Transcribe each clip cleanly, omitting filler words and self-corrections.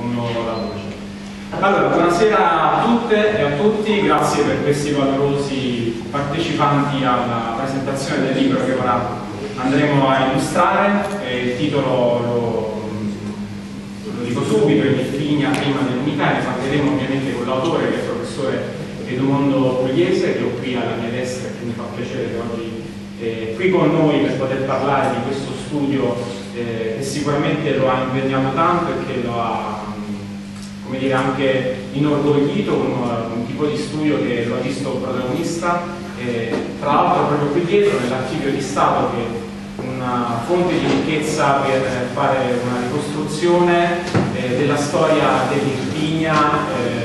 uno la voce. Allora, buonasera a tutte e a tutti, grazie per questi valorosi partecipanti alla presentazione del libro che ora andremo a illustrare. Il titolo lo dico subito, in linea prima dell'unità, ne parleremo ovviamente con l'autore, che è il professore Edmondo Pugliese, che ho qui alla mia destra, e che mi fa piacere che oggi è qui con noi per poter parlare di questo studio che sicuramente lo ha impegnato tanto e che lo ha, come dire, anche inorgoglito, un tipo di studio che lo ha visto protagonista, tra l'altro proprio qui dietro nell'archivio di Stato, che è una fonte di ricchezza per fare una ricostruzione della storia dell'Irpinia,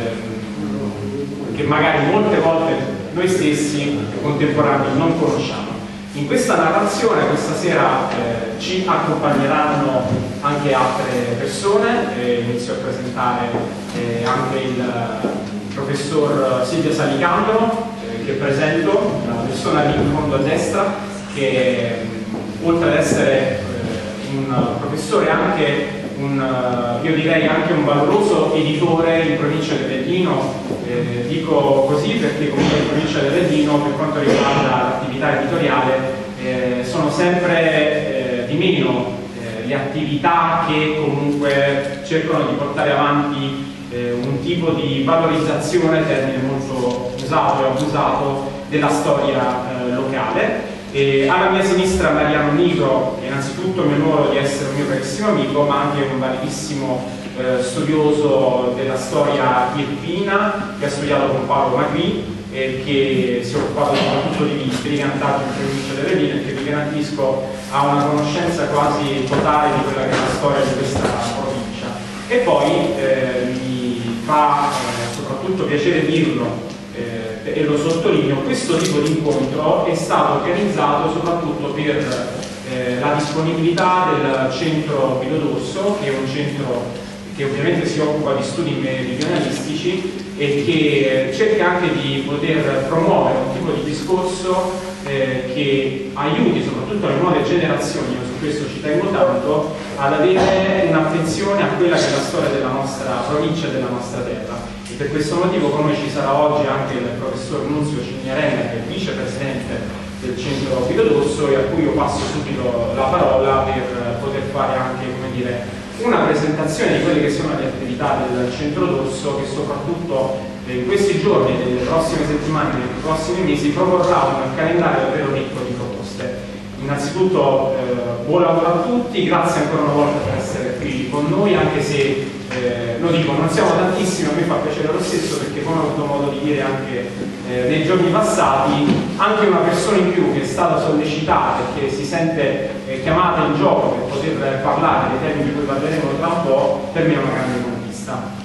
che magari molte volte noi stessi contemporanei non conosciamo. In questa narrazione questa sera ci accompagneranno anche altre persone. Inizio a presentare anche il professor Silvia Salicandro, che presento, la persona lì in fondo a destra, che oltre ad essere un professore anche io direi anche un valoroso editore in provincia di Avellino. Dico così perché comunque in provincia di Avellino, per quanto riguarda l'attività editoriale, sono sempre di meno le attività che comunque cercano di portare avanti un tipo di valorizzazione, termine molto usato e abusato, della storia locale. Alla mia sinistra Mariano Nigro, innanzitutto mi onoro di essere un mio carissimo amico, ma anche un validissimo studioso della storia irpina, che ha studiato con Paolo Magri e che si è occupato soprattutto di brigantaggio in provincia di Avellino, e che vi garantisco ha una conoscenza quasi totale di quella che è la storia di questa provincia. E poi mi fa soprattutto piacere dirlo, e lo sottolineo, questo tipo di incontro è stato organizzato soprattutto per la disponibilità del Centro Pio d'Orso, che è un centro che ovviamente si occupa di studi meridionalistici e che cerca anche di poter promuovere un tipo di discorso che aiuti soprattutto le nuove generazioni, io su questo ci tengo tanto, ad avere un'attenzione a quella che è la storia della nostra provincia e della nostra terra. E per questo motivo con noi ci sarà oggi anche il professor Nunzio Cignarella, che è il vicepresidente del Centro Pio d'Orso, e a cui io passo subito la parola per poter fare anche, come dire, una presentazione di quelle che sono le attività del Centro d'Orso, che soprattutto in questi giorni, nelle prossime settimane, nei prossimi mesi, proporrà un calendario davvero ricco di proposte. Innanzitutto buon lavoro a tutti, grazie ancora una volta per essere qui con noi, anche se lo dico, non siamo tantissimi, a me fa piacere lo stesso, perché come ho avuto modo di dire anche nei giorni passati, anche una persona in più che è stata sollecitata e che si sente chiamata in gioco per poter parlare dei temi di cui parleremo tra un po', per me è una grande conquista.